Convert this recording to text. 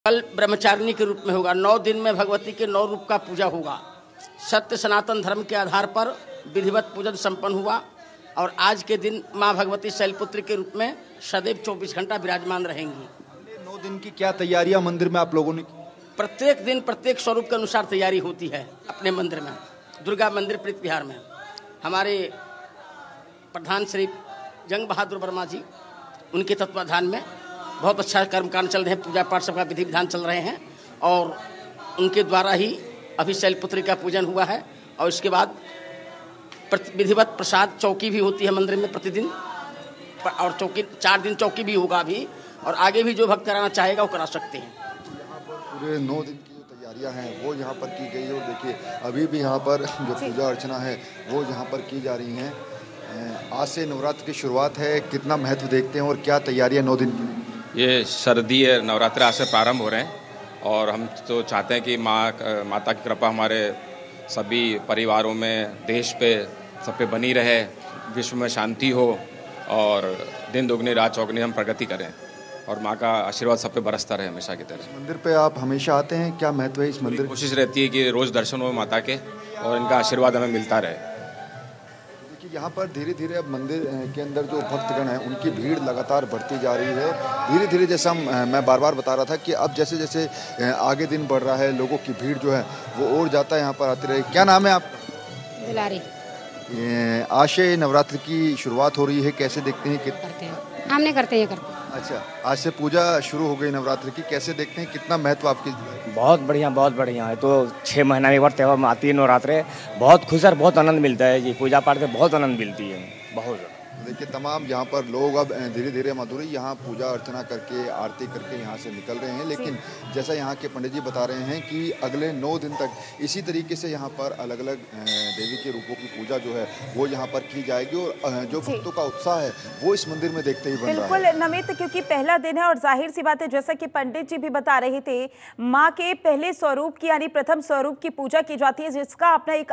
कल ब्रह्मचारिणी के रूप में होगा। 9 दिन में भगवती के 9 रूप का पूजा होगा। सत्य सनातन धर्म के आधार पर विधिवत पूजन संपन्न हुआ और आज के दिन माँ भगवती शैलपुत्री के रूप में सदैव 24 घंटा विराजमान रहेंगी। 9 दिन की क्या तैयारियां मंदिर में आप लोगों ने की? प्रत्येक दिन प्रत्येक स्वरूप के अनुसार तैयारी होती है। अपने मंदिर में, दुर्गा मंदिर प्रीत विहार में, हमारे प्रधान श्री जंग बहादुर वर्मा जी, उनके तत्वाधान में बहुत अच्छा कर्मकांड चल रहे हैं। पूजा पाठ सबका विधि विधान चल रहे हैं और उनके द्वारा ही अभी शैलपुत्री का पूजन हुआ है। और इसके बाद विधिवत प्रसाद चौकी भी होती है मंदिर में प्रतिदिन, और चौकी 4 दिन चौकी भी होगा अभी, और आगे भी जो भक्त कराना चाहेगा वो करा सकते हैं। यहाँ पर पूरे 9 दिन की जो तैयारियां हैं वो यहाँ पर की गई है और देखिए अभी भी यहाँ पर जो पूजा अर्चना है वो यहाँ पर की जा रही हैं। आज से नवरात्र की शुरुआत है, कितना महत्व देखते हैं और क्या तैयारियां 9 दिन की? ये शारदीय नवरात्र आज से प्रारंभ हो रहे हैं और हम तो चाहते हैं कि माता की कृपा हमारे सभी परिवारों में, देश पे, सब पे बनी रहे, विश्व में शांति हो और दिन दुगनी रात चौगनी हम प्रगति करें और माँ का आशीर्वाद सब पे बरसता रहे हमेशा की तरह। मंदिर पे आप हमेशा आते हैं, क्या महत्व है इस मंदिर? कोशिश रहती है कि रोज़ दर्शन हो माता के और इनका आशीर्वाद हमें मिलता रहे। देखिए यहाँ पर धीरे धीरे अब मंदिर के अंदर जो भक्तगण हैं उनकी भीड़ लगातार बढ़ती जा रही है। धीरे धीरे जैसा मैं बार बार बता रहा था कि अब जैसे जैसे आगे दिन बढ़ रहा है, लोगों की भीड़ जो है वो और जाता है यहाँ पर आती रही। क्या नाम है आपका? दुलारी। आज से नवरात्र की शुरुआत हो रही है, कैसे देखते हैं? करते हैं, हम नहीं करते, ये करते हैं। अच्छा, आज से पूजा शुरू हो गई नवरात्र की, कैसे देखते हैं, कितना महत्व आपकी? बहुत बढ़िया है। तो 6 महीना में एक बार त्यौहार आती है नवरात्र, बहुत खुश और बहुत आनंद मिलता है जी। पूजा पाठ में बहुत आनंद मिलती है, बहुत। देखिए तमाम यहाँ पर लोग अब धीरे धीरे माधुरी यहाँ पूजा अर्चना करके आरती करके यहाँ से निकल रहे हैं। लेकिन जैसा यहाँ के पंडित जी बता रहे हैं कि अगले 9 दिन तक इसी तरीके से यहाँ पर अलग अलग देवी के रूपों की पूजा जो है वो यहाँ पर की जाएगी और जो भक्तों का उत्साह है वो इस मंदिर में देखते ही बन रहा है। बिल्कुल नमित, क्योंकि पहला दिन है और जाहिर सी बात है जैसा कि पंडित जी भी बता रहे थे, माँ के पहले स्वरूप की यानी प्रथम स्वरूप की पूजा की जाती है, जिसका अपना एक